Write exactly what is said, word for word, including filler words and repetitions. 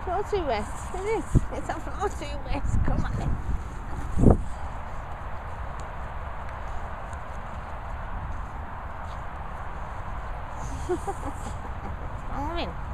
Floor too wet. It is. It's a floor too wet. Come on then. Come on in.